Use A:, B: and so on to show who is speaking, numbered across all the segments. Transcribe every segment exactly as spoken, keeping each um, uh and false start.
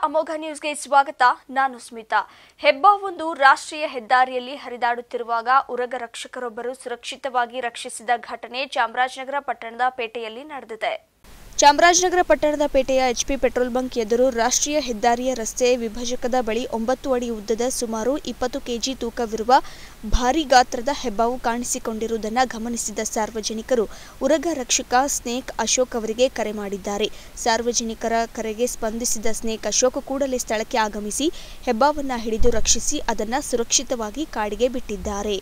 A: ಅಮೋಘ ನ್ಯೂಸ್ಗೆ ಸ್ವಾಗತ. ನಾನು ಸ್ಮಿತಾ. ಹೆಬ್ಬಾವೊಂದು ರಾಷ್ಟ್ರೀಯ ಹೆದ್ದಾರಿಯಲ್ಲಿ ಹರಿದಾಡುತ್ತಿರುವಾಗ ಉರಗ ರಕ್ಷಕರೊಬ್ಬರು ಸುರಕ್ಷಿತವಾಗಿ ರಕ್ಷಿಸಿದ ಘಟನೆ ಚಾಮರಾಜನಗರ ಪಟ್ಟಣದ ಪೇಟೆಯಲ್ಲಿ ನಡೆದಿದೆ. ಚಾಮರಾಜನಗರ ಪಟ್ಟಣದ ಪೇಟೆಯ ಎಚ್ಪಿ ಪೆಟ್ರೋಲ್ ಬಂಕ್ ಎದುರು ರಾಷ್ಟ್ರೀಯ ಹೆದ್ದಾರಿಯ ರಸ್ತೆ ವಿಭಜಕದ ಬಳಿ ಒಂಬತ್ತು ಅಡಿ ಉದ್ದದ ಸುಮಾರು ಇಪ್ಪತ್ತು ಕೆಜಿ ತೂಕವಿರುವ ಭಾರೀ ಗಾತ್ರದ ಹೆಬ್ಬಾವು ಕಾಣಿಸಿಕೊಂಡಿರುವುದನ್ನು ಗಮನಿಸಿದ ಸಾರ್ವಜನಿಕರು ಉರಗ ರಕ್ಷಕ ಸ್ನೇಕ್ ಅಶೋಕ್ ಅವರಿಗೆ ಕರೆ ಮಾಡಿದ್ದಾರೆ. ಸಾರ್ವಜನಿಕರ ಕರೆಗೆ ಸ್ಪಂದಿಸಿದ ಸ್ನೇಕ್ ಅಶೋಕ್ ಕೂಡಲೇ ಸ್ಥಳಕ್ಕೆ ಆಗಮಿಸಿ ಹೆಬ್ಬಾವನ್ನ ಹಿಡಿದು ರಕ್ಷಿಸಿ ಅದನ್ನು ಸುರಕ್ಷಿತವಾಗಿ ಕಾಡಿಗೆ ಬಿಟ್ಟಿದ್ದಾರೆ.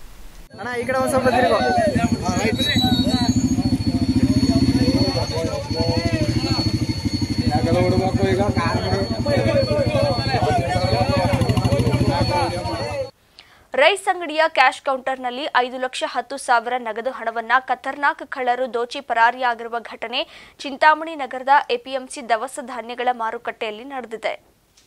A: ರೈಸ್ ಅಂಗಡಿಯ ಕ್ಯಾಶ್ ಕೌಂಟರ್ನಲ್ಲಿ ಐದು ಲಕ್ಷ ಹತ್ತು ಸಾವಿರ ನಗದು ಹಣವನ್ನ ಖತರ್ನಾಕ್ ಕಳ್ಳರು ದೋಚಿ ಪರಾರಿಯಾಗಿರುವ ಘಟನೆ ಚಿಂತಾಮಣಿ ನಗರದ ಎಪಿಎಂಸಿ ದವಸ ಧಾನ್ಯಗಳ ಮಾರುಕಟ್ಟೆಯಲ್ಲಿ ನಡೆದಿದೆ.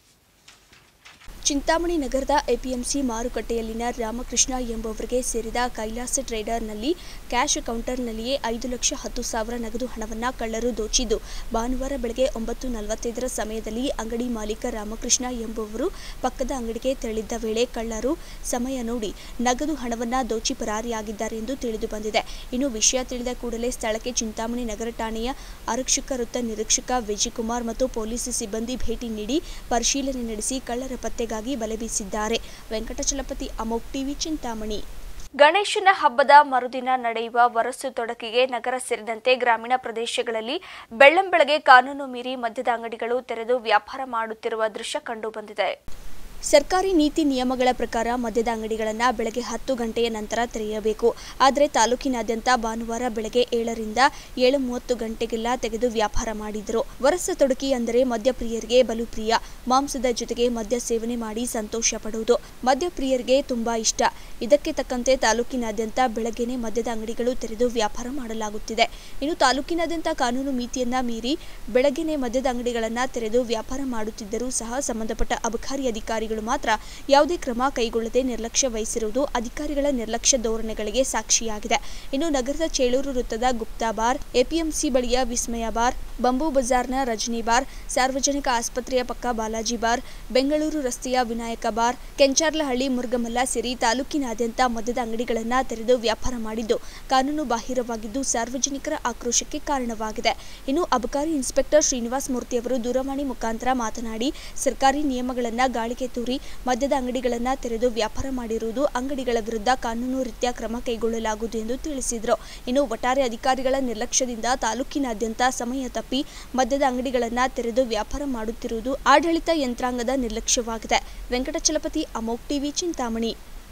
A: ಚಿಂತಾಮಣಿ ನಗರದ ಎಪಿಎಂಸಿ ಮಾರುಕಟ್ಟೆಯಲ್ಲಿನ ರಾಮಕೃಷ್ಣ ಎಂಬುವರಿಗೆ ಸೇರಿದ ಕೈಲಾಸ ಟ್ರೇಡರ್ನಲ್ಲಿ ಕ್ಯಾಶ್ ಕೌಂಟರ್ನಲ್ಲಿಯೇ ಐದು ಲಕ್ಷ ಹತ್ತು ಸಾವಿರ ನಗದು ಹಣವನ್ನು ಕಳ್ಳರು ದೋಚಿದ್ದು ಭಾನುವಾರ ಬೆಳಗ್ಗೆ ಒಂಬತ್ತು ನಲವತ್ತೈದರ ಸಮಯದಲ್ಲಿ ಅಂಗಡಿ ಮಾಲೀಕ ರಾಮಕೃಷ್ಣ ಎಂಬುವರು ಪಕ್ಕದ ಅಂಗಡಿಗೆ ತೆರಳಿದ್ದ ವೇಳೆ ಕಳ್ಳರು ಸಮಯ ನೋಡಿ ನಗದು ಹಣವನ್ನು ದೋಚಿ ಪರಾರಿಯಾಗಿದ್ದಾರೆ ಎಂದು ತಿಳಿದು ಬಂದಿದೆ. ಇನ್ನು ವಿಷಯ ತಿಳಿದ ಕೂಡಲೇ ಸ್ಥಳಕ್ಕೆ ಚಿಂತಾಮಣಿ ನಗರ ಠಾಣೆಯ ಆರಕ್ಷಕ ವೃತ್ತ ನಿರೀಕ್ಷಕ ವಿಜಯಕುಮಾರ್ ಮತ್ತು ಪೊಲೀಸ್ ಸಿಬ್ಬಂದಿ ಭೇಟಿ ನೀಡಿ ಪರಿಶೀಲನೆ ನಡೆಸಿ ಕಳ್ಳರ ಪತ್ತೆಗಾಗಿ ಬಲೆ ಬೀಸಿದ್ದಾರೆ. ವೆಂಕಟಚಲಪತಿ, ಅಮೋಘ ಟಿವಿ, ಚಿಂತಾಮಣಿ. ಗಣೇಶನ ಹಬ್ಬದ ಮರುದಿನ ನಡೆಯುವ ವರಸು ತೊಡಕಿಗೆ ನಗರ ಸೇರಿದಂತೆ ಗ್ರಾಮೀಣ ಪ್ರದೇಶಗಳಲ್ಲಿ ಬೆಳ್ಳಂಬೆಳಗ್ಗೆ ಕಾನೂನು ಮೀರಿ ಮದ್ಯದ ಅಂಗಡಿಗಳು ತೆರೆದು ವ್ಯಾಪಾರ ಮಾಡುತ್ತಿರುವ ದೃಶ್ಯ ಕಂಡುಬಂದಿದೆ. ಸರ್ಕಾರಿ ನೀತಿ ನಿಯಮಗಳ ಪ್ರಕಾರ ಮದ್ಯದ ಅಂಗಡಿಗಳನ್ನು ಬೆಳಗ್ಗೆ ಹತ್ತು ಗಂಟೆಯ ನಂತರ ತೆರೆಯಬೇಕು. ಆದರೆ ತಾಲೂಕಿನಾದ್ಯಂತ ಭಾನುವಾರ ಬೆಳಗ್ಗೆ ಏಳರಿಂದ ಏಳು ಮೂವತ್ತು ಗಂಟೆಗೆಲ್ಲ ತೆಗೆದು ವ್ಯಾಪಾರ ಮಾಡಿದರು. ವರಸ ತೊಡಕಿ ಅಂದರೆ ಮದ್ಯಪ್ರಿಯರಿಗೆ ಬಲು ಪ್ರಿಯ. ಮಾಂಸದ ಜೊತೆಗೆ ಮದ್ಯ ಸೇವನೆ ಮಾಡಿ ಸಂತೋಷ ಪಡುವುದು ಮದ್ಯಪ್ರಿಯರಿಗೆ ತುಂಬಾ ಇಷ್ಟ. ಇದಕ್ಕೆ ತಕ್ಕಂತೆ ತಾಲೂಕಿನಾದ್ಯಂತ ಬೆಳಗ್ಗೆನೆ ಮದ್ಯದ ಅಂಗಡಿಗಳು ತೆರೆದು ವ್ಯಾಪಾರ ಮಾಡಲಾಗುತ್ತಿದೆ. ಇನ್ನು ತಾಲೂಕಿನಾದ್ಯಂತ ಕಾನೂನು ಮಿತಿಯನ್ನ ಮೀರಿ ಬೆಳಗ್ಗೆನೆ ಮದ್ಯದ ಅಂಗಡಿಗಳನ್ನು ತೆರೆದು ವ್ಯಾಪಾರ ಮಾಡುತ್ತಿದ್ದರೂ ಸಹ ಸಂಬಂಧಪಟ್ಟ ಅಬಕಾರಿ ಅಧಿಕಾರಿ ಮಾತ್ರ ಯಾವುದೇ ಕ್ರಮ ಕೈಗೊಳ್ಳದೆ ನಿರ್ಲಕ್ಷ್ಯ ವಹಿಸಿರುವುದು ಅಧಿಕಾರಿಗಳ ನಿರ್ಲಕ್ಷ್ಯ ಧೋರಣೆಗಳಿಗೆ ಸಾಕ್ಷಿಯಾಗಿದೆ. ಇನ್ನು ನಗರದ ಚೇಳೂರು ವೃತ್ತದ ಗುಪ್ತಾ ಬಾರ್, ಎಪಿಎಂಸಿ ಬಳಿಯ ವಿಸ್ಮಯ ಬಾರ್, ಬಂಬೂ ಬಜಾರ್ನ ರಜನಿ ಬಾರ್, ಸಾರ್ವಜನಿಕ ಆಸ್ಪತ್ರೆಯ ಪಕ್ಕ ಬಾಲಾಜಿ ಬಾರ್, ಬೆಂಗಳೂರು ರಸ್ತೆಯ ವಿನಾಯಕ ಬಾರ್, ಕೆಂಚಾರ್ಲಹಳ್ಳಿ ಮುರುಗಮಲ್ಲ ಸೇರಿ ತಾಲೂಕಿನಾದ್ಯಂತ ಮದ್ಯದ ಅಂಗಡಿಗಳನ್ನು ತೆರೆದು ವ್ಯಾಪಾರ ಮಾಡಿದ್ದು ಕಾನೂನು ಬಾಹಿರವಾಗಿದ್ದು ಸಾರ್ವಜನಿಕರ ಆಕ್ರೋಶಕ್ಕೆ ಕಾರಣವಾಗಿದೆ. ಇನ್ನು ಅಬಕಾರಿ ಇನ್ಸ್ಪೆಕ್ಟರ್ ಶ್ರೀನಿವಾಸ ಮೂರ್ತಿ ಅವರು ದೂರವಾಣಿ ಮುಖಾಂತರ ಮಾತನಾಡಿ ಸರ್ಕಾರಿ ನಿಯಮಗಳನ್ನು ಗಾಳಿಗೆ ತೂರಿ ಮದ್ಯದ ಅಂಗಡಿಗಳನ್ನು ತೆರೆದು ವ್ಯಾಪಾರ ಮಾಡಿರುವುದು ಅಂಗಡಿಗಳ ವಿರುದ್ಧ ಕಾನೂನು ರೀತ್ಯ ಕ್ರಮ ಕೈಗೊಳ್ಳಲಾಗುವುದು ಎಂದು ತಿಳಿಸಿದರು. ಇನ್ನು ಒಟ್ಟಾರೆ ಅಧಿಕಾರಿಗಳ ನಿರ್ಲಕ್ಷ್ಯದಿಂದ ತಾಲೂಕಿನಾದ್ಯಂತ ಸಮಯ ತಪ್ಪಿ ಮದ್ಯದ ಅಂಗಡಿಗಳನ್ನು ತೆರೆದು ವ್ಯಾಪಾರ ಮಾಡುತ್ತಿರುವುದು ಆಡಳಿತ ಯಂತ್ರಾಂಗದ ನಿರ್ಲಕ್ಷ್ಯವಾಗಿದೆ. ವೆಂಕಟಚಲಪತಿ, ಅಮೋಘ ಟಿವಿ, ಚಿಂತಾಮಣಿ.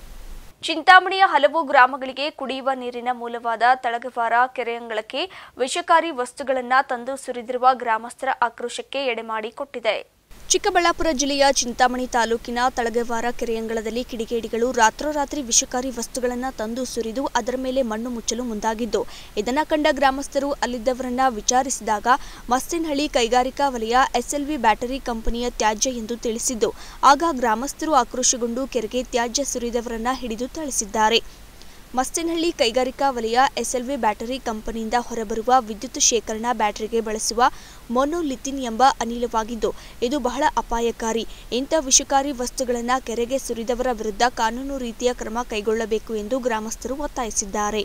A: ಚಿಂತಾಮಣಿಯ ಹಲವು ಗ್ರಾಮಗಳಿಗೆ ಕುಡಿಯುವ ನೀರಿನ ಮೂಲವಾದ ತಳಗವಾರ ಕೆರೆಯಂಗಳಕ್ಕೆ ವಿಷಕಾರಿ ವಸ್ತುಗಳನ್ನು ತಂದು ಸುರಿದಿರುವ ಗ್ರಾಮಸ್ಥರ ಆಕ್ರೋಶಕ್ಕೆ ಎಡೆಮಾಡಿಕೊಟ್ಟಿದೆ. ಚಿಕ್ಕಬಳ್ಳಾಪುರ ಜಿಲ್ಲೆಯ ಚಿಂತಾಮಣಿ ತಾಲೂಕಿನ ತಳಗವಾರ ಕೆರೆಯಂಗಳದಲ್ಲಿ ಕಿಡಿಗೇಡಿಗಳು ರಾತ್ರೋರಾತ್ರಿ ವಿಷಕಾರಿ ವಸ್ತುಗಳನ್ನು ತಂದು ಸುರಿದು ಅದರ ಮೇಲೆ ಮಣ್ಣು ಮುಚ್ಚಲು ಮುಂದಾಗಿದ್ದು ಇದನ್ನು ಕಂಡ ಗ್ರಾಮಸ್ಥರು ಅಲ್ಲಿದ್ದವರನ್ನ ವಿಚಾರಿಸಿದಾಗ ಮಸ್ತೇನಹಳ್ಳಿ ಕೈಗಾರಿಕಾ ವಲಯ ಎಸ್ಎಲ್ವಿ ಬ್ಯಾಟರಿ ಕಂಪನಿಯ ತ್ಯಾಜ್ಯ ಎಂದು ತಿಳಿಸಿದ್ದು ಆಗ ಗ್ರಾಮಸ್ಥರು ಆಕ್ರೋಶಗೊಂಡು ಕೆರೆಗೆ ತ್ಯಾಜ್ಯ ಸುರಿದವರನ್ನ ಹಿಡಿದು ಥಳಿಸಿದ್ದಾರೆ. ಮಸ್ತೇನಹಳ್ಳಿ ಕೈಗಾರಿಕಾ ವಲಯ ಎಸ್ಎಲ್ವಿ ಬ್ಯಾಟರಿ ಕಂಪನಿಯಿಂದ ಹೊರಬರುವ ವಿದ್ಯುತ್ ಶೇಖರಣಾ ಬ್ಯಾಟರಿಗೆ ಬಳಸುವ ಮೊನೋಲಿಥಿನ್ ಎಂಬ ಅನಿಲವಾಗಿದ್ದು ಇದು ಬಹಳ ಅಪಾಯಕಾರಿ. ಇಂಥ ವಿಷಕಾರಿ ವಸ್ತುಗಳನ್ನು ಕೆರೆಗೆ ಸುರಿದವರ ವಿರುದ್ಧ ಕಾನೂನು ರೀತಿಯ ಕ್ರಮ ಕೈಗೊಳ್ಳಬೇಕು ಎಂದು ಗ್ರಾಮಸ್ಥರು ಒತ್ತಾಯಿಸಿದ್ದಾರೆ.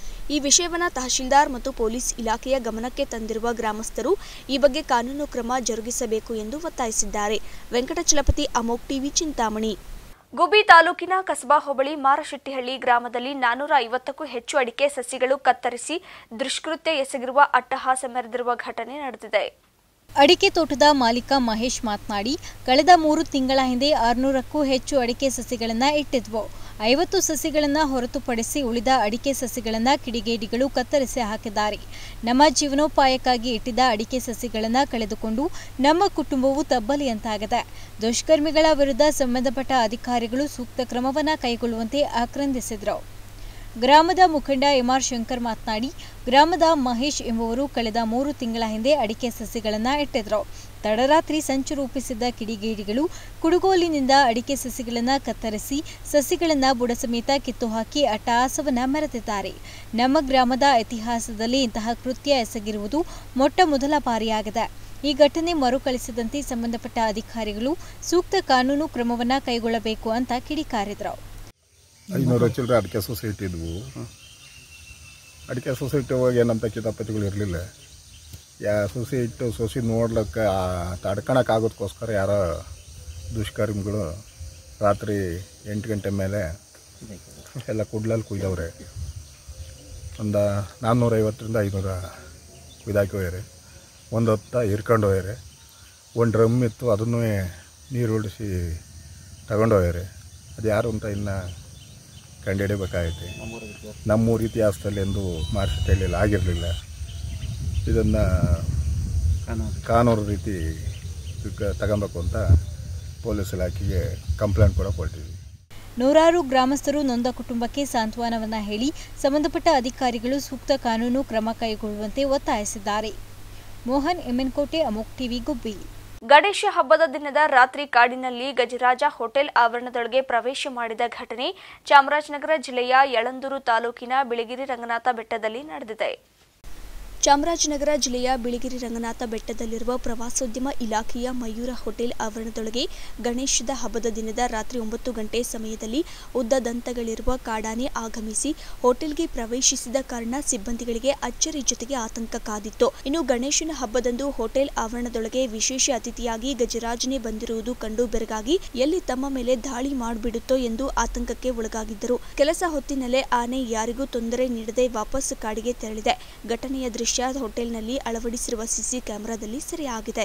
A: ಈ ವಿಷಯವನ್ನು ತಹಶೀಲ್ದಾರ್ ಮತ್ತು ಪೊಲೀಸ್ ಇಲಾಖೆಯ ಗಮನಕ್ಕೆ ತಂದಿರುವ ಗ್ರಾಮಸ್ಥರು ಈ ಬಗ್ಗೆ ಕಾನೂನು ಕ್ರಮ ಜರುಗಿಸಬೇಕು ಎಂದು ಒತ್ತಾಯಿಸಿದ್ದಾರೆ. ವೆಂಕಟಚಲಪತಿ, ಅಮೋಘ ಟಿವಿ, ಚಿಂತಾಮಣಿ. ಗುಬ್ಬಿ ತಾಲೂಕಿನ ಕಸಬಾ ಹೋಬಳಿ ಮಾರಶೆಟ್ಟಿಹಳ್ಳಿ ಗ್ರಾಮದಲ್ಲಿ ನಾನೂರ ಐವತ್ತಕ್ಕೂ ಹೆಚ್ಚು ಅಡಿಕೆ ಸಸಿಗಳು ಕತ್ತರಿಸಿ ದುಷ್ಕೃತ್ಯ ಎಸಗಿರುವ ಅಟ್ಟಹಾಸ ಮೆರೆದಿರುವ ಘಟನೆ ನಡೆದಿದೆ.
B: ಅಡಿಕೆ ತೋಟದ ಮಾಲೀಕ ಮಹೇಶ್ ಮಾತನಾಡಿ, ಕಳೆದ ಮೂರು ತಿಂಗಳ ಹಿಂದೆ ಆರುನೂರಕ್ಕೂ ಹೆಚ್ಚು ಅಡಿಕೆ ಸಸಿಗಳನ್ನು ಇಟ್ಟಿದ್ವು. ಐವತ್ತು ಸಸಿಗಳನ್ನು ಹೊರತುಪಡಿಸಿ ಉಳಿದ ಅಡಿಕೆ ಸಸಿಗಳನ್ನು ಕಿಡಿಗೇಡಿಗಳು ಕತ್ತರಿಸಿ ಹಾಕಿದ್ದಾರೆ. ನಮ್ಮ ಜೀವನೋಪಾಯಕ್ಕಾಗಿ ಇಟ್ಟಿದ್ದ ಅಡಿಕೆ ಸಸಿಗಳನ್ನು ಕಳೆದುಕೊಂಡು ನಮ್ಮ ಕುಟುಂಬವು ತಬ್ಬಲಿಯಂತಾಗಿದೆ. ದುಷ್ಕರ್ಮಿಗಳ ವಿರುದ್ಧ ಸಂಬಂಧಪಟ್ಟ ಅಧಿಕಾರಿಗಳು ಸೂಕ್ತ ಕ್ರಮವನ್ನು ಕೈಗೊಳ್ಳುವಂತೆ ಆಕ್ರಂದಿಸಿದರು. ಗ್ರಾಮದ ಮುಖಂಡ ಎಂಆರ್ ಶಂಕರ್ ಮಾತನಾಡಿ, ಗ್ರಾಮದ ಮಹೇಶ್ ಎಂಬುವರು ಕಳೆದ ಮೂರು ತಿಂಗಳ ಹಿಂದೆ ಅಡಿಕೆ ಸಸಿಗಳನ್ನು ಇಟ್ಟಿದ್ರು. ತಡರಾತ್ರಿ ಸಂಚು ರೂಪಿಸಿದ್ದ ಕಿಡಿಗೇಡಿಗಳು ಕುಡುಗೋಲಿನಿಂದ ಅಡಿಕೆ ಸಸಿಗಳನ್ನು ಕತ್ತರಿಸಿ ಸಸಿಗಳನ್ನು ಬುಡ ಸಮೇತ ಕಿತ್ತು ಹಾಕಿ ಅಟ್ಟಹಾಸವನ್ನ ಮೆರೆದಿದ್ದಾರೆ. ನಮ್ಮ ಗ್ರಾಮದ ಇತಿಹಾಸದಲ್ಲಿ ಇಂತಹ ಕೃತ್ಯ ಎಸಗಿರುವುದು ಮೊಟ್ಟ ಮೊದಲ ಬಾರಿಯಾಗಿದೆ. ಈ ಘಟನೆ ಮರುಕಳಿಸದಂತೆ ಸಂಬಂಧಪಟ್ಟ ಅಧಿಕಾರಿಗಳು ಸೂಕ್ತ ಕಾನೂನು ಕ್ರಮವನ್ನು ಕೈಗೊಳ್ಳಬೇಕು ಅಂತ ಕಿಡಿಕಾರಿದರು.
C: ಐನೂರು ಚಿಲ್ಲರೆ ಅಡಿಕೆ ಸೊಸೈಟಿ ಇದ್ವು. ಅಡಿಕೆ ಸೊಸೈಟಿ ಹೋಗಿ ಏನಂತ ಕಿತಾಪತಿಗಳು ಇರಲಿಲ್ಲ. ಯಾ ಸೊಸೈಟಿ ಸೊಸೆ ನೋಡ್ಲಿಕ್ಕೆ ತಡ್ಕೊಳಕ್ಕಾಗೋದಕ್ಕೋಸ್ಕರ ಯಾರೋ ದುಷ್ಕರ್ಮಿಗಳು ರಾತ್ರಿ ಎಂಟು ಗಂಟೆ ಮೇಲೆ ಎಲ್ಲ ಕುಡ್ಲಲ್ಲಿ ಕುಯ್ದವ್ರೆ. ಒಂದು ನಾನ್ನೂರೈವತ್ತರಿಂದ ಐನೂರ ಕುಯ್ದಾಕಿ ಹೋಗ್ಯಾರೆ. ಒಂದು ಹೊತ್ತ ಹಿರ್ಕೊಂಡು ಹೋಗ್ಯಾರೆ. ಒಂದು ಡ್ರಮ್ ಇತ್ತು, ಅದನ್ನು ನೀರು ಉಳಿಸಿ ತಗೊಂಡು ಹೋಗ್ಯಾರೆ. ಅದು ಯಾರು ಅಂತ ಇನ್ನು ಕಂಡುಹಿಡಿಬೇಕಾಗೈತೆ. ನಮ್ಮೂರ ಇತಿಹಾಸದಲ್ಲಿ ಎಂದು ಮಾರ್ಷಲ್ ಆಗಿರಲಿಲ್ಲ. ಇದನ್ನು ಕಾನೂನು ರೀತಿ ತಗೊಬೇಕು ಅಂತ ಪೊಲೀಸ್ ಇಲಾಖೆಗೆ ಕಂಪ್ಲೇಂಟ್ ಕೂಡ ಕೊಟ್ಟಿದ್ವಿ.
B: ನೂರಾರು ಗ್ರಾಮಸ್ಥರು ನೊಂದ ಕುಟುಂಬಕ್ಕೆ ಸಾಂತ್ವನವನ್ನ ಹೇಳಿ ಸಂಬಂಧಪಟ್ಟ ಅಧಿಕಾರಿಗಳು ಸೂಕ್ತ ಕಾನೂನು ಕ್ರಮ ಕೈಗೊಳ್ಳುವಂತೆ ಒತ್ತಾಯಿಸಿದ್ದಾರೆ. ಮೋಹನ್ ಎಮ್ಮೆನ್ಕೋಟೆ, ಅಮೋಕ್ ಟಿವಿ, ಗುಬ್ಬಿ.
A: ಗಣೇಶ ಹಬ್ಬದ ದಿನದ ರಾತ್ರಿ ಕಾಡಿನಲ್ಲಿ ಗಜರಾಜ ಹೋಟೆಲ್ ಆವರಣದೊಳಗೆ ಪ್ರವೇಶ ಮಾಡಿದ ಘಟನೆ ಚಾಮರಾಜನಗರ ಜಿಲ್ಲೆಯ ಯಳಂದೂರು ತಾಲೂಕಿನ ಬಿಳಿಗಿರಿ ರಂಗನಾಥ ಬೆಟ್ಟದಲ್ಲಿ ನಡೆದಿದೆ. ಚಾಮರಾಜನಗರ ಜಿಲ್ಲೆಯ ಬಿಳಿಗಿರಿ ರಂಗನಾಥ ಬೆಟ್ಟದಲ್ಲಿರುವ ಪ್ರವಾಸೋದ್ಯಮ ಇಲಾಖೆಯ ಮಯೂರ ಹೋಟೆಲ್ ಆವರಣದೊಳಗೆ ಗಣೇಶದ ಹಬ್ಬದ ದಿನದ ರಾತ್ರಿ ಒಂಬತ್ತು ಗಂಟೆ ಸಮಯದಲ್ಲಿ ಉದ್ದ ದಂತಗಳಿರುವ ಕಾಡಾನೆ ಆಗಮಿಸಿ ಹೋಟೆಲ್ಗೆ ಪ್ರವೇಶಿಸಿದ ಕಾರಣ ಸಿಬ್ಬಂದಿಗಳಿಗೆ ಅಚ್ಚರಿ ಜೊತೆಗೆ ಆತಂಕ ಕಾದಿತ್ತು. ಇನ್ನು ಗಣೇಶನ ಹಬ್ಬದಂದು ಹೋಟೆಲ್ ಆವರಣದೊಳಗೆ ವಿಶೇಷ ಅತಿಥಿಯಾಗಿ ಗಜರಾಜನೇ ಬಂದಿರುವುದು ಕಂಡು ಬೆರಗಾಗಿ ಎಲ್ಲಿ ತಮ್ಮ ಮೇಲೆ ದಾಳಿ ಮಾಡಿಬಿಡುತ್ತೋ ಎಂದು ಆತಂಕಕ್ಕೆ ಒಳಗಾಗಿದ್ದರು. ಕೆಲಸ ಹೊತ್ತಿನಲ್ಲೇ ಆನೆ ಯಾರಿಗೂ ತೊಂದರೆ ನೀಡದೆ ವಾಪಸ್ ಕಾಡಿಗೆ ತೆರಳಿದೆ. ಘಟನೆಯ ದೃಶ್ಯ ಹೋಟೆಲ್ನಲ್ಲಿ ಅಳವಡಿಸಿರುವ ಸಿಸಿ ಕ್ಯಾಮೆರಾದಲ್ಲಿ ಸೆರೆಯಾಗಿದೆ.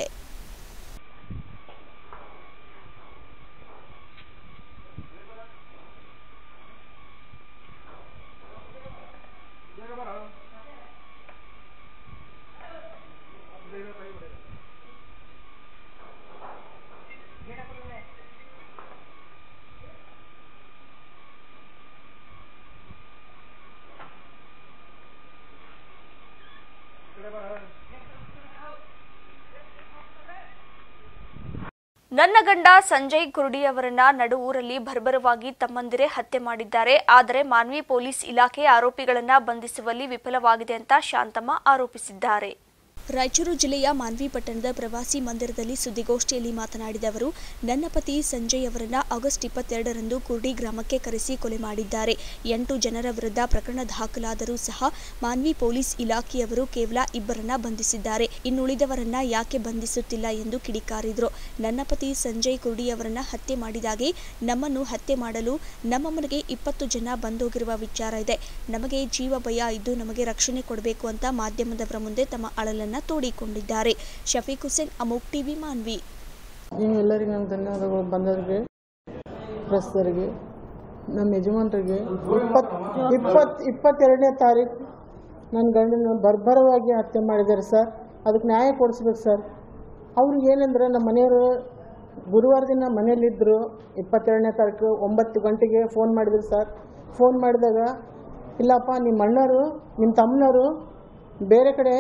A: ನನ್ನ ಗಂಡ ಸಂಜಯ್ ಕುರುಡಿ ಅವರನ್ನ ನಡುವೂರಲ್ಲಿ ಬರ್ಬರವಾಗಿ ತಮ್ಮಂದಿರೇ ಹತ್ಯೆ ಮಾಡಿದ್ದಾರೆ. ಆದರೆ ಮಾನ್ವಿ ಪೊಲೀಸ್ ಇಲಾಖೆ ಆರೋಪಿಗಳನ್ನ ಬಂಧಿಸುವಲ್ಲಿ ವಿಫಲವಾಗಿದೆ ಅಂತ ಶಾಂತಮ್ಮ ಆರೋಪಿಸಿದ್ದಾರೆ. ರಾಯಚೂರು ಜಿಲ್ಲೆಯ ಮಾನ್ವಿ ಪಟ್ಟಣದ ಪ್ರವಾಸಿ ಮಂದಿರದಲ್ಲಿ ಸುದ್ದಿಗೋಷ್ಠಿಯಲ್ಲಿ ಮಾತನಾಡಿದ ಅವರು, ನನ್ನ ಪತಿ ಸಂಜಯ್ ಅವರನ್ನ ಆಗಸ್ಟ್ ಇಪ್ಪತ್ತೆರಡರಂದು ಕುರ್ಡಿ ಗ್ರಾಮಕ್ಕೆ ಕರೆಸಿ ಕೊಲೆ ಮಾಡಿದ್ದಾರೆ. ಎಂಟು ಜನರ ವಿರುದ್ಧ ಪ್ರಕರಣ ದಾಖಲಾದರೂ ಸಹ ಮಾನ್ವಿ ಪೊಲೀಸ್ ಇಲಾಖೆಯವರು ಕೇವಲ ಇಬ್ಬರನ್ನ ಬಂಧಿಸಿದ್ದಾರೆ. ಇನ್ನುಳಿದವರನ್ನ ಯಾಕೆ ಬಂಧಿಸುತ್ತಿಲ್ಲ ಎಂದು ಕಿಡಿಕಾರಿದರು. ನನ್ನ ಪತಿ ಸಂಜಯ್ ಕುರ್ಡಿ ಅವರನ್ನ ಹತ್ಯೆ ಮಾಡಿದಾಗೆ ನಮ್ಮನ್ನು ಹತ್ಯೆ ಮಾಡಲು ನಮ್ಮ ಮನೆಗೆ ಇಪ್ಪತ್ತು ಜನ ಬಂದೋಗಿರುವ ವಿಚಾರ ಇದೆ. ನಮಗೆ ಜೀವ ಭಯ ಇದ್ದು ನಮಗೆ ರಕ್ಷಣೆ ಕೊಡಬೇಕು ಅಂತ ಮಾಧ್ಯಮದವರ ಮುಂದೆ ತಮ್ಮ ಅಳಲನ್ನು ತೋಡಿಕೊಂಡಿದ್ದಾರೆ. ಶಫೀಕ್ ಹುಸೇನ್, ಅಮೋಕ್ ಟಿವಿ, ಮಾನ್ವಿ.
D: ಎಲ್ಲರಿಗೂ ನಮ್ಮ ಧನ್ಯವಾದಗಳು. ಬಂದವರಿಗೆ, ಪ್ರಸ್ತರಿಗೆ, ನಮ್ಮ ಯಜಮಾನರಿಗೆ ಇಪ್ಪತ್ ಇಪ್ಪತ್ ಇಪ್ಪತ್ತೆರಡನೇ ತಾರೀಕು ನನ್ನ ಗಂಡನ ಬರ್ಬರವಾಗಿ ಹತ್ಯೆ ಮಾಡಿದ್ದಾರೆ ಸರ್. ಅದಕ್ಕೆ ನ್ಯಾಯ ಕೊಡಿಸ್ಬೇಕು ಸರ್. ಅವ್ರಿಗೆ ಏನಂದ್ರೆ ನಮ್ಮ ಮನೆಯವರು ಗುರುವಾರ ದಿನ ಮನೆಯಲ್ಲಿದ್ದರು. ಇಪ್ಪತ್ತೆರಡನೇ ತಾರೀಕು ಒಂಬತ್ತು ಗಂಟೆಗೆ ಫೋನ್ ಮಾಡಿದ್ರು ಸರ್. ಫೋನ್ ಮಾಡಿದಾಗ, ಇಲ್ಲಪ್ಪ ನಿಮ್ಮ ಅಣ್ಣವರು ನಿಮ್ಮ ತಮ್ಮನವರು ಬೇರೆ ಕಡೆ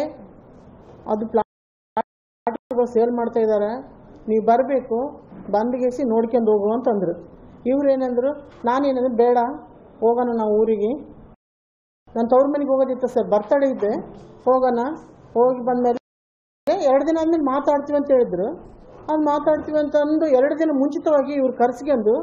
D: ಅದು ಪ್ಲಾಟ್ಗಳು ಸೇಲ್ ಮಾಡ್ತಾ ಇದ್ದಾರೆ, ನೀವು ಬರಬೇಕು, ಬಂದ್ಗೇಸಿ ನೋಡ್ಕೊಂಡು ಹೋಗು ಅಂತಂದರು. ಇವ್ರು ಏನಂದ್ರು, ನಾನೇನಂದ್ರೆ ಬೇಡ ಹೋಗೋಣ ನಾವು ಊರಿಗೆ, ನಾನು ತವ್ರ ಮನೆಗೆ ಹೋಗೋದಿತ್ತು ಸರ್, ಬರ್ತಡೇ ಇದ್ದೆ, ಹೋಗೋಣ, ಹೋಗಿ ಬಂದಮೇಲೆ ಎರಡು ದಿನ ಆದಮೇಲೆ ಮಾತಾಡ್ತೀವಿ ಅಂತ ಹೇಳಿದ್ರು. ಅದು ಮಾತಾಡ್ತೀವಿ ಅಂತಂದು ಎರಡು ದಿನ ಮುಂಚಿತವಾಗಿ ಇವ್ರು ಕರೆಸ್ಕೊಂಡು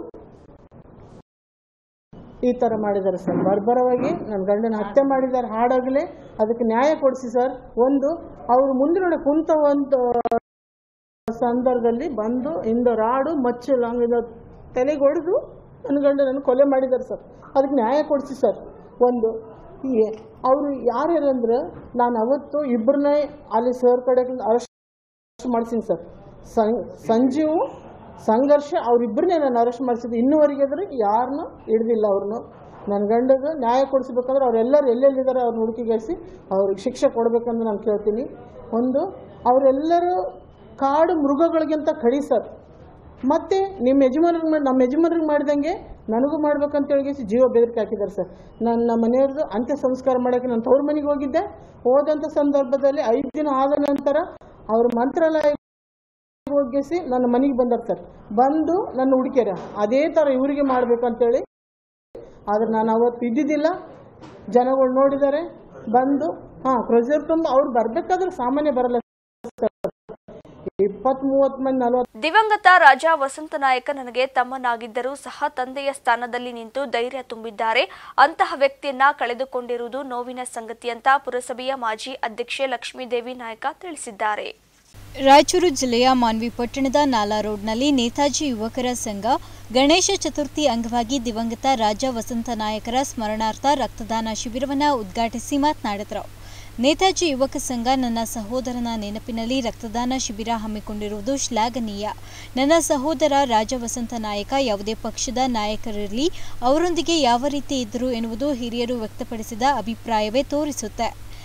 D: ಈ ಥರ ಮಾಡಿದ್ದಾರೆ ಸರ್. ಬರ್ಬರವಾಗಿ ನನ್ನ ಗಂಡನ ಹತ್ಯೆ ಮಾಡಿದ್ದಾರೆ. ಹಾಡಾಗಲೇ ಅದಕ್ಕೆ ನ್ಯಾಯ ಕೊಡಿಸಿ ಸರ್. ಒಂದು ಅವರು ಮುಂದಿನ ಕುಂತ ಒಂದು ಸಂದರ್ಭದಲ್ಲಿ ಬಂದು ಇಂದ ರಾಡು ಮಚ್ಚು ಲಾಂಗಿದ ತಲೆಗೆ ಹೊಡೆದು ನನ್ನ ಗಂಡನನ್ನು ಕೊಲೆ ಮಾಡಿದ್ದಾರೆ ಸರ್. ಅದಕ್ಕೆ ನ್ಯಾಯ ಕೊಡಿಸಿ ಸರ್. ಒಂದು ಈ ಅವರು ಯಾರ್ಯಾರಂದ್ರೆ, ನಾನು ಅವತ್ತು ಇಬ್ಬರನ್ನೇ ಅಲ್ಲಿ ಸರ್ ಕಡೆ ಅರೆಸ್ಟ್ ಮಾಡಿಸಿನಿ ಸರ್. ಸಂಜೀವು, ಸಂಘರ್ಷ, ಅವರಿಬ್ಬರನ್ನೇ ನಾನು ಅರೆಸ್ಟ್ ಮಾಡಿಸಿದ್ದು. ಇನ್ನೂವರೆಗೆ ಆದ್ರೆ ಯಾರನ್ನೂ ಹಿಡ್ದಿಲ್ಲ. ಅವ್ರನ್ನು ನನ್ನ ಗಂಡಗೆ ನ್ಯಾಯ ಕೊಡಿಸ್ಬೇಕಂದ್ರೆ ಅವರೆಲ್ಲರೂ ಎಲ್ಲೆಲ್ಲಿದ್ದಾರೆ ಅವ್ರನ್ನ ಹುಡುಕಿಗೆಸಿ ಅವ್ರಿಗೆ ಶಿಕ್ಷೆ ಕೊಡಬೇಕಂದ್ರೆ ನಾನು ಕೇಳ್ತೀನಿ. ಒಂದು, ಅವರೆಲ್ಲರೂ ಕಾಡು ಮೃಗಗಳಿಗಿಂತ ಕಡಿ ಸರ್. ಮತ್ತು ನಿಮ್ಮ ಯಜಮಾನ್ರಿಗೆ ನಮ್ಮ ಯಜಮಾನ್ರಿಗೆ ಮಾಡಿದಂಗೆ ನನಗೂ ಮಾಡ್ಬೇಕಂತ ಹೇಳಿಸಿ ಜೀವ ಬೆದರಿಕೆ ಹಾಕಿದ್ದಾರೆ ಸರ್. ನನ್ನ ಮನೆಯವ್ರದ್ದು ಅಂತ್ಯ ಸಂಸ್ಕಾರ ಮಾಡೋಕ್ಕೆ ನಾನು ತವ್ರ ಮನೆಗೆ ಹೋಗಿದ್ದೆ. ಹೋದಂಥ ಸಂದರ್ಭದಲ್ಲಿ ಐದು ದಿನ ಆದ ನಂತರ ಅವ್ರ ಮಂತ್ರಾಲಯ ಹೋಗಿಸಿ ನನ್ನ ಮನೆಗೆ ಬಂದಾರ ಸರ್. ಬಂದು ನನ್ನ ಹುಡುಕ್ಯಾರ ಅದೇ ಥರ ಇವರಿಗೆ ಮಾಡಬೇಕಂತೇಳಿ. ಆದರೆ ನಾನು ಅವತ್ತು ಇದ್ದಿದ್ದಿಲ್ಲ. ಜನಗಳು ನೋಡಿದ್ದಾರೆ, ಬಂದು ಹಾಂ ಕ್ರೊಸರ್ ತುಂಬ ಅವ್ರು ಬರಬೇಕಾದ್ರೆ ಸಾಮಾನ್ಯ ಬರಲ್ಲ ಸರ್. ಇಪ್ಪತ್ತ್ ಮೂವತ್ತು ಮಂದಿ ನಲವತ್ತು
A: ದಿವಂಗತ ರಾಜ ವಸಂತ ನಾಯಕ ನನಗೆ ತಮ್ಮನಾಗಿದ್ದರೂ ಸಹ ತಂದೆಯ ಸ್ಥಾನದಲ್ಲಿ ನಿಂತು ಧೈರ್ಯ ತುಂಬಿದ್ದಾರೆ. ಅಂತಹ ವ್ಯಕ್ತಿಯನ್ನ ಕಳೆದುಕೊಂಡಿರುವುದು ನೋವಿನ ಸಂಗತಿ ಅಂತ ಪುರಸಭೆಯ ಮಾಜಿ ಅಧ್ಯಕ್ಷೆ ಲಕ್ಷ್ಮೀದೇವಿ ನಾಯಕ ತಿಳಿಸಿದ್ದಾರೆ.
B: ರಾಯಚೂರು ಜಿಲ್ಲೆಯ ಮಾನ್ವಿ ಪಟ್ಟಣದ ನಾಲಾ ರೋಡ್ನಲ್ಲಿ ನೇತಾಜಿ ಯುವಕರ ಸಂಘ ಗಣೇಶ ಚತುರ್ಥಿ ಅಂಗವಾಗಿ ದಿವಂಗತ ರಾಜ ವಸಂತ ನಾಯಕರ ಸ್ಮರಣಾರ್ಥ ರಕ್ತದಾನ ಶಿಬಿರವನ್ನು ಉದ್ಘಾಟಿಸಿ ಮಾತನಾಡಿದರು. ನೇತಾಜಿ ಯುವಕ ಸಂಘ ನನ್ನ ಸಹೋದರನ ನೆನಪಿನಲ್ಲಿ ರಕ್ತದಾನ ಶಿಬಿರ ಹಮ್ಮಿಕೊಂಡಿರುವುದು ಶ್ಲಾಘನೀಯ. ನನ್ನ ಸಹೋದರ ರಾಜ ವಸಂತ ನಾಯಕ ಯಾವುದೇ ಪಕ್ಷದ ನಾಯಕರಿರಲಿ ಅವರೊಂದಿಗೆ ಯಾವ ರೀತಿ ಇದ್ದರು ಎನ್ನುವುದು ಹಿರಿಯರು ವ್ಯಕ್ತಪಡಿಸಿದ ಅಭಿಪ್ರಾಯವೇ ತೋರಿಸುತ್ತೆ.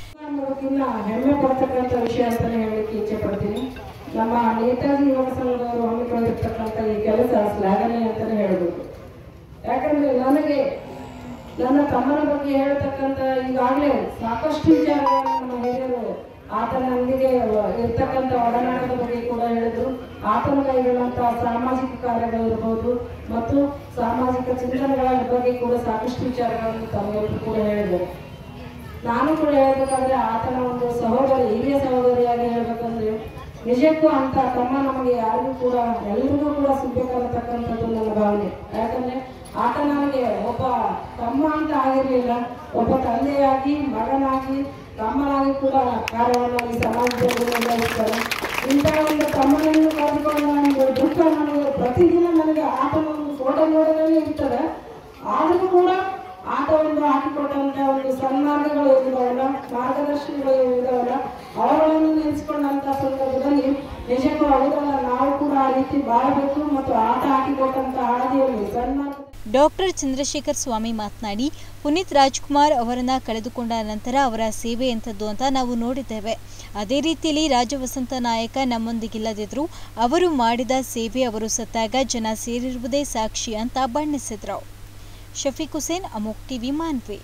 E: ಹೆಮ್ಮೆ ಪಡ್ತಕ್ಕಂಥ ವಿಷಯ ಅಂತಾನೆ ಹೇಳಲಿಕ್ಕೆ ಇಚ್ಛೆ ಪಡ್ತೀನಿ. ನಮ್ಮ ನೇತಾಜಿ ಯುವಕ ಸಂಘದವರು ಹಮ್ಮಿಕೊಂಡಿರ್ತಕ್ಕಂಥ ಈ ಕೆಲಸ ಶ್ಲಾಘನೆ ಅಂತಾನೆ ಹೇಳಬೇಕು. ಯಾಕಂದ್ರೆ ನನಗೆ ನನ್ನ ತಮ್ಮನ ಬಗ್ಗೆ ಹೇಳ್ತಕ್ಕಂಥ ಈಗಾಗಲೇ ಸಾಕಷ್ಟು ವಿಚಾರಗಳನ್ನು ನಮ್ಮ ಹಿರಿಯರು ಆತನೊಂದಿಗೆ ಇರ್ತಕ್ಕಂಥ ಒಡನಾಟದ ಬಗ್ಗೆ ಕೂಡ ಹೇಳಿದ್ರು. ಆತನ ಕೈಗೊಳ್ಳುವಂತಹ ಸಾಮಾಜಿಕ ಕಾರ್ಯಗಳಿರ್ಬೋದು ಮತ್ತು ಸಾಮಾಜಿಕ ಚಿಂತನೆಗಳ ಬಗ್ಗೆ ಕೂಡ ಸಾಕಷ್ಟು ವಿಚಾರಗಳನ್ನು ತಮ್ಮೆಲ್ಲರೂ ಕೂಡ ಹೇಳಿದರು. ನಾನು ಕೂಡ ಹೇಳ್ಬೇಕಾದ್ರೆ ಆತನ ಒಂದು ಸಹೋದರಿ, ಹಿರಿಯ ಸಹೋದರಿಯಾಗಿ ಹೇಳ್ಬೇಕಂದ್ರೆ ನಿಜಕ್ಕೂ ಅಂತ ತಮ್ಮ ನಮಗೆ ಯಾರಿಗೂ ಕೂಡ ಎಲ್ಲರಿಗೂ ಕೂಡ ಸಿಗ್ಬೇಕಾಗತಕ್ಕಂಥದ್ದು ನನ್ನ ಭಾವನೆ. ಯಾಕಂದ್ರೆ ಆತ ನನಗೆ ಒಬ್ಬ ತಮ್ಮ ಅಂತ ಆಗಿರಲಿಲ್ಲ, ಒಬ್ಬ ತಂದೆಯಾಗಿ, ಮಗನಾಗಿ, ತಮ್ಮನಾಗಿ ಕೂಡ ಕಾರ್ಯವನ್ನು ಈ ಸಮಾಜದಲ್ಲಿ ನಿರ್ವಹಿಸ್ತಾರೆ. ಇಂತಹ ಒಂದು ತಮ್ಮನನ್ನು ಕಳೆದುಕೊಂಡ ಒಂದು ದುಃಖ ನನಗೆ ಪ್ರತಿದಿನ ನನಗೆ ಆತನ ಒಂದು ಫೋಟೋ ನೋಡೋದ್ರಲ್ಲಿ ಇರ್ತದೆ. ಆದರೂ ಕೂಡ ಆತ ಒಂದು ಹಾಕಿಕೊಟ್ಟಂತ ಒಂದು ಸನ್ಮಾರ್ಗಗಳು ಇದಾವಲ್ಲ, ಮಾರ್ಗದರ್ಶನಗಳು ಇದಾವಲ್ಲ, ಅವರನ್ನು ನೆನೆಸ್ಕೊಂಡಂತ ಸಂದರ್ಭದಲ್ಲಿ ನಿಜಕ್ಕೂ ಹೌದಲ್ಲ, ನಾವು ಕೂಡ ಆ ರೀತಿ ಬಾಳಬೇಕು ಮತ್ತು ಆತ ಹಾಕಿಕೊಟ್ಟಂತ ಹಾದಿಯಲ್ಲಿ ಸನ್ಮಾರ್ಗ.
B: ಡಾಕ್ಟರ್ ಚಂದ್ರಶೇಖರ್ ಸ್ವಾಮಿ ಮಾತನಾಡಿ, ಪುನೀತ್ ರಾಜ್ಕುಮಾರ್ ಅವರನ್ನ ಕಳೆದುಕೊಂಡ ನಂತರ ಅವರ ಸೇವೆ ಎಂಥದ್ದು ಅಂತ ನಾವು ನೋಡಿದ್ದೇವೆ. ಅದೇ ರೀತಿಯಲ್ಲಿ ರಾಜ ವಸಂತ ನಾಯಕ ನಮ್ಮೊಂದಿಗಿಲ್ಲದಿದ್ರು ಅವರು ಮಾಡಿದ ಸೇವೆ, ಅವರು ಸತ್ತಾಗ ಜನ ಸೇರಿರುವುದೇ ಸಾಕ್ಷಿ ಅಂತ ಬಣ್ಣಿಸಿದ್ರು. ಶಫೀಕ್ ಹುಸೇನ್, ಅಮೋಕ್ ಟಿವಿ, ಮಾನ್ವಿ.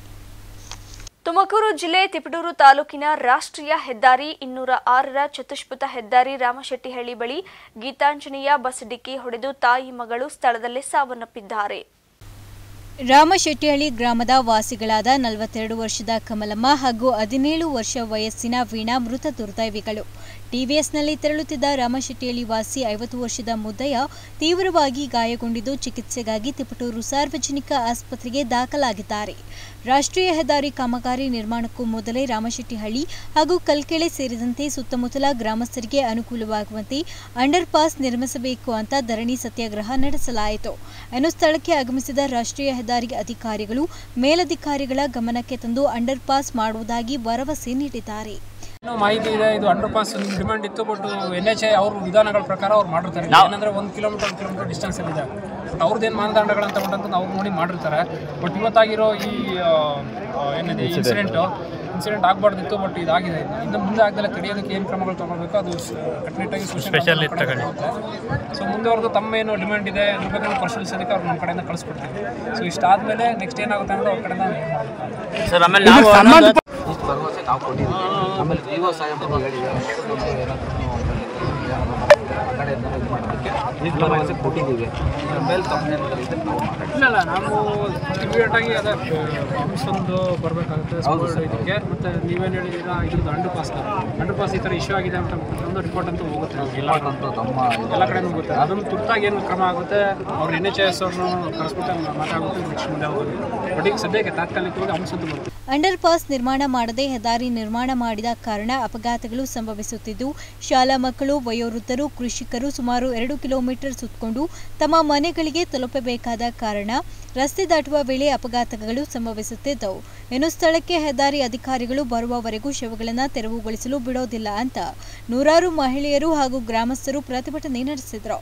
A: ತುಮಕೂರು ಜಿಲ್ಲೆ ತಿಪಟೂರು ತಾಲೂಕಿನ ರಾಷ್ಟ್ರೀಯ ಹೆದ್ದಾರಿ ಇನ್ನೂರ ಆರರ ಚತುಷ್ಪಥ ಹೆದ್ದಾರಿ ರಾಮಶೆಟ್ಟಿಹಳ್ಳಿ ಬಳಿ ಗೀತಾಂಜನೇಯ ಬಸ್ ಡಿಕ್ಕಿ ಹೊಡೆದು ತಾಯಿ ಮಗಳು ಸ್ಥಳದಲ್ಲೇ ಸಾವನ್ನಪ್ಪಿದ್ದಾರೆ.
B: ರಾಮಶೆಟ್ಟಿಹಳ್ಳಿ ಗ್ರಾಮದ ವಾಸಿಗಳಾದ ನಲವತ್ತೆರಡು ವರ್ಷದ ಕಮಲಮ್ಮ ಹಾಗೂ ಹದಿನೇಳು ವರ್ಷ ವಯಸ್ಸಿನ ವೀಣಾ ಮೃತ ದುರ್ದೈವಿಗಳು. ಟಿವಿಎಸ್ನಲ್ಲಿ ತೆರಳುತ್ತಿದ್ದ ರಾಮಶೆಟ್ಟಿಹಳ್ಳಿ ವಾಸಿ ಐವತ್ತು ವರ್ಷದ ಮುದ್ದಯ್ಯ ತೀವ್ರವಾಗಿ ಗಾಯಗೊಂಡಿದ್ದು ಚಿಕಿತ್ಸೆಗಾಗಿ ತಿಪಟೂರು ಸಾರ್ವಜನಿಕ ಆಸ್ಪತ್ರೆಗೆ ದಾಖಲಾಗಿದ್ದಾರೆ. ರಾಷ್ಟ್ರೀಯ ಹೆದ್ದಾರಿ ಕಾಮಗಾರಿ ನಿರ್ಮಾಣಕ್ಕೂ ಮೊದಲೇ ರಾಮಶೆಟ್ಟಿಹಳ್ಳಿ ಹಾಗೂ ಕಲ್ಕೆಳೆ ಸೇರಿದಂತೆ ಸುತ್ತಮುತ್ತಲ ಗ್ರಾಮಸ್ಥರಿಗೆ ಅನುಕೂಲವಾಗುವಂತೆ ಅಂಡರ್ ಪಾಸ್ ನಿರ್ಮಿಸಬೇಕು ಅಂತ ಧರಣಿ ಸತ್ಯಾಗ್ರಹ ನಡೆಸಲಾಯಿತು. ಇನ್ನು ಸ್ಥಳಕ್ಕೆ ಆಗಮಿಸಿದ ರಾಷ್ಟ್ರೀಯ ಹೆದ್ದಾರಿ ಅಧಿಕಾರಿಗಳು ಮೇಲಧಿಕಾರಿಗಳ ಗಮನಕ್ಕೆ ತಂದು ಅಂಡರ್ ಪಾಸ್ ಮಾಡುವುದಾಗಿ ಭರವಸೆ ನೀಡಿದ್ದಾರೆ.
F: ಮಾಹಿತಿ ಇದೆ, ಇದು ಅಂಡರ್ ಪಾಸ್ ಡಿಮ್ಯಾಂಡ್ ಇತ್ತು. ಬಟ್ ಎನ್ ಎಚ್ ಐ ಅವ್ರ ವಿಧಾನಗಳ ಪ್ರಕಾರ ಅವ್ರು ಮಾಡಿರ್ತಾರೆ. ಏನಂದ್ರೆ ಒಂದು ಕಿಲೋಮೀಟರ್ ಒಂದು ಕಿಲೋಮೀಟರ್ ಡಿಸ್ಟೆನ್ಸ್ ಅಲ್ಲಿ ಇದೆ. ಬಟ್ ಅವ್ರದ್ದೇನು ಮಾನದಂಡಗಳಂತ ಉಂಟಂತ ಅವ್ರು ನೋಡಿ ಮಾಡಿರ್ತಾರೆ. ಬಟ್ ಇವತ್ತಾಗಿರೋ ಈ ಏನಿದೆ ಇನ್ಸಿಡೆಂಟು ಇನ್ಸಿಡೆಂಟ್ ಆಗಬಾರ್ದಿತ್ತು. ಬಟ್ ಇದಾಗಿದೆ. ಇನ್ನು ಮುಂದೆ ಆಗದಲ್ಲ ತಡೆಯೋದಕ್ಕೆ ಏನು ಕ್ರಮಗಳು ತಗೊಳ್ಬೇಕು ಅದು ಕಟ್ಟುನಿಟ್ಟಾಗಿ ಸ್ಪೆಷಲ್ ತಗೊಳ್ಳುತ್ತೆ. ಸೊ ಮುಂದೆ ಅವ್ರದ್ದು ತಮ್ಮ ಏನು ಡಿಮ್ಯಾಂಡ್ ಇದೆ ಅದ್ರ ಬಗ್ಗೆ ನಾವು ಪರಿಶೀಲಿಸೋದಕ್ಕೆ ಅವ್ರು ನಮ್ಮ ಕಡೆಯಿಂದ ಕಳಿಸ್ಕೊಡ್ತೀವಿ. ಸೊ ಇಷ್ಟಾದಮೇಲೆ ನೆಕ್ಸ್ಟ್ ಏನಾಗುತ್ತೆ ಅನ್ನೋದು ಅವ್ರ ಕಡೆಯಿಂದ ಸರ್ ಆಮೇಲೆ ಭರವಸೆ ನಾವು ಕೊಟ್ಟಿದ್ದೀವಿ. ಆಮೇಲೆ ವಿವೋ ಸಾಹೇಬರು ಹೇಳಿದ್ದಾರೆ ಕಡೆಯಿಂದ ಇದು ಮಾಡೋದಕ್ಕೆ ಭರವಸೆ ಕೊಟ್ಟಿದ್ದೀವಿ. ಮೇಲೆ ಇಲ್ಲ ಇಲ್ಲ ನಾವು ಇಮಿಡಿಯೇಟಾಗಿ ಅದೇ ಒಂದು ಬರಬೇಕಾಗುತ್ತೆ ಇದಕ್ಕೆ. ಮತ್ತು ನೀವೇನು ಹೇಳಿದ್ದೀರಾ ಇದ್ರದ್ದು ಅಂಡರ್ ಪಾಸ್ ಅಂಡರ್ ಪಾಸ್ ಈ ಥರ ಇಶ್ಯೂ ಆಗಿದೆ ಅಂತ ಒಂದು ರಿಪೋರ್ಟ್ ಅಂತೂ ಹೋಗುತ್ತೆ ಅಂತೂ ತಮ್ಮ ಎಲ್ಲ ಕಡೆ ಹೋಗುತ್ತೆ. ಅದನ್ನು ತುರ್ತಾಗಿ ಏನು ಕ್ರಮ ಆಗುತ್ತೆ ಅವ್ರು ಎನ್ ಎಚ್ ಎಸ್ ಅವ್ರನ್ನು ಕರೆಸ್ಬಿಟ್ಟು ಮಾತಾಗುತ್ತೆ. ನೆಕ್ಸ್ಟ್ ಮುಂದೆ ಹೋಗೋದು. ಬಟ್ ಈಗ ಸದ್ಯಕ್ಕೆ ತಾತ್ಕಾಲಿಕವಾಗಿ ಅಂಶದ್ದು ಬರುತ್ತೆ.
B: ಅಂಡರ್ ಪಾಸ್ ನಿರ್ಮಾಣ ಮಾಡದೆ ಹೆದ್ದಾರಿ ನಿರ್ಮಾಣ ಮಾಡಿದ ಕಾರಣ ಅಪಘಾತಗಳು ಸಂಭವಿಸುತ್ತಿದ್ದು ಶಾಲಾ ಮಕ್ಕಳು, ವಯೋವೃದ್ಧರು, ಕೃಷಿಕರು ಸುಮಾರು ಎರಡು ಕಿಲೋಮೀಟರ್ ಸುತ್ತಕೊಂಡು ತಮ್ಮ ಮನೆಗಳಿಗೆ ತಲುಪಬೇಕಾದ ಕಾರಣ ರಸ್ತೆ ದಾಟುವ ವೇಳೆ ಅಪಘಾತಗಳು ಸಂಭವಿಸುತ್ತಿದ್ದವು. ಇನ್ನು ಸ್ಥಳಕ್ಕೆ ಹೆದ್ದಾರಿ ಅಧಿಕಾರಿಗಳು ಬರುವವರೆಗೂ ಶವಗಳನ್ನು ತೆರವುಗೊಳಿಸಲು ಬಿಡೋದಿಲ್ಲ ಅಂತ ನೂರಾರು ಮಹಿಳೆಯರು ಹಾಗೂ ಗ್ರಾಮಸ್ಥರು ಪ್ರತಿಭಟನೆ ನಡೆಸಿದರು.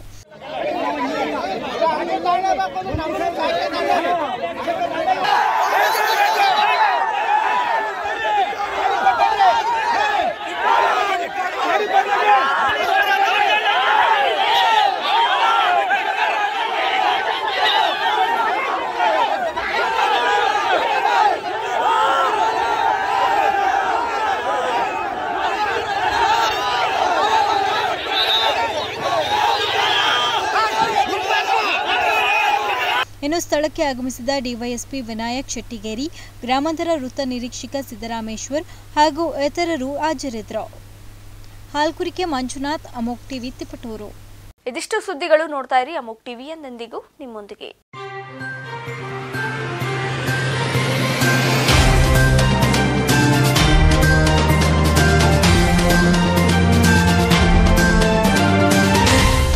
B: ಇನ್ನು ಸ್ಥಳಕ್ಕೆ ಆಗಮಿಸಿದ ಡಿವೈಎಸ್ಪಿ ವಿನಾಯಕ್ ಶೆಟ್ಟಿಗೇರಿ, ಗ್ರಾಮಾಂತರ ವೃತ್ತ ನಿರೀಕ್ಷಕ ಸಿದ್ದರಾಮೇಶ್ವರ್ ಹಾಗೂ ಇತರರು ಹಾಜರಿದ್ದರು. ಹಾಲ್ಕುರಿಕೆ ಮಂಜುನಾಥ್, ಅಮೋಕ್ ಟಿವಿ, ತಿಪಟೂರು.
A: ಇದಿಷ್ಟು ಸುದ್ದಿಗಳು. ನೋಡ್ತಾ ಇರಿ ಅಮೋಕ್ ಟಿವಿ, ಎಂದೆಂದಿಗೂ ನಿಮ್ಮೊಂದಿಗೆ.